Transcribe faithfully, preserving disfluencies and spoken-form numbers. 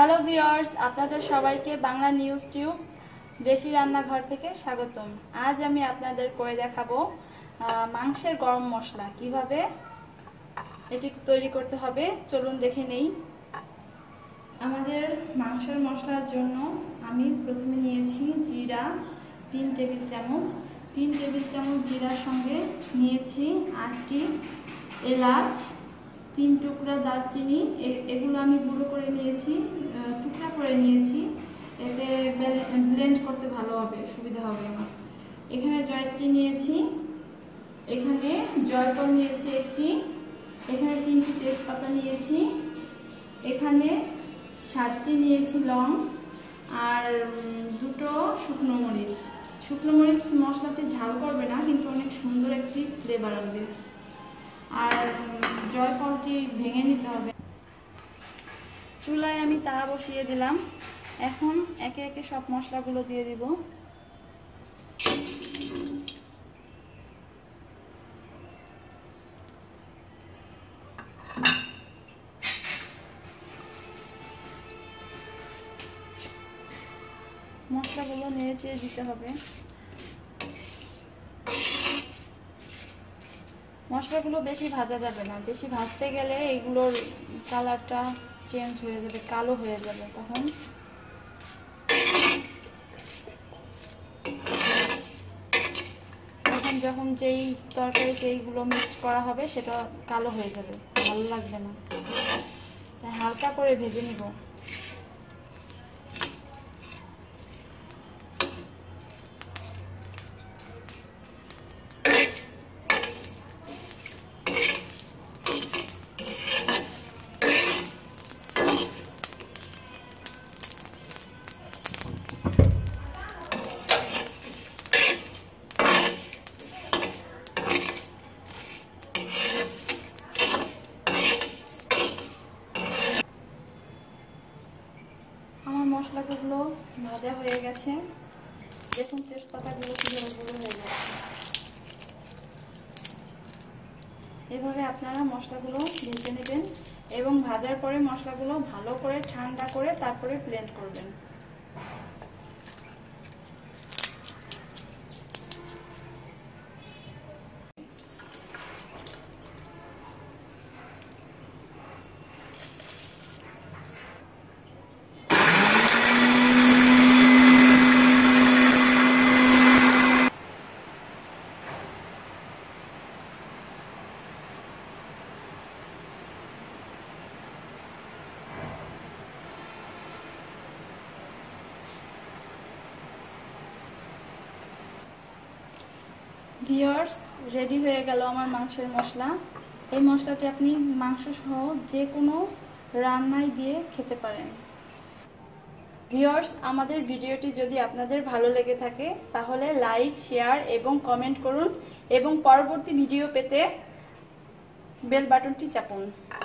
Hello viewers, আপনাদের সবাইকে Bangla news tube দেশি রান্নাঘর থেকে স্বাগতম। আজ আমি আপনাদের করে দেখাবো মাংসের গরম মশলা কিভাবে এটি তৈরি করতে হবে। চলুন দেখে নেই। আমাদের মাংসের মশলার জন্য আমি প্রথমে নিয়েছি জিরা তিন টেবিল চামচ। তিন টেবিল চামচ জিরার সঙ্গে নিয়েছি আটটি এলাচ, তিন টুকরা দারচিনি, এগুলো আমি গুঁড়ো করে নিয়েছি, টুকরা করে নিয়েছি, এতে ব্লেন্ড করতে ভালো হবে, সুবিধা হবে আমার। এখানে জয়ত্রী নিয়েছি, এখানে জয়ফল নিয়েছি একটি, এখানে তিনটি তেজপাতা নিয়েছি, এখানে সাতটি নিয়েছি লং, আর দুটো শুকনো মরিচ। শুকনো মরিচ মশলাটি ঝাল করবে না, কিন্তু অনেক সুন্দর একটি ফ্লেভার আনবে। আর জয়ফলটি ভেঙে নিতে হবে। চুলায় আমি তাওয়া বসিয়ে দিলাম। এখন একে একে সব মশলাগুলো দিয়ে দিব। মশলাগুলো নেড়ে চেড়ে দিতে হবে। মশলাগুলো বেশি ভাজা যাবে না, বেশি ভাজতে গেলে এগুলোর কালারটা চেঞ্জ হয়ে যাবে, কালো হয়ে যাবে। তখন তখন যখন যেই তরকারিতে এইগুলো মিক্স করা হবে সেটা কালো হয়ে যাবে, ভালো লাগবে না। তাই হালকা করে ভেজে নিব। মশলাগুলো ভাজা হয়ে গেছে, দেখুন তেজপাতাগুলো কিভাবে গুঁড়ো হয়ে গেছে। এভাবে আপনারা মশলাগুলো ভেজে নেবেন এবং ভাজার পরে মশলাগুলো ভালো করে ঠান্ডা করে তারপরে ব্লেন্ড করবেন। ভিউয়ার্স, রেডি হয়ে গেল আমার মাংসের মশলা। এই মশলাটি আপনি মাংস সহ যে কোনো রান্নায় দিয়ে খেতে পারেন। ভিউয়ার্স, আমাদের ভিডিওটি যদি আপনাদের ভালো লেগে থাকে তাহলে লাইক, শেয়ার এবং কমেন্ট করুন এবং পরবর্তী ভিডিও পেতে বেল বাটনটি চাপুন।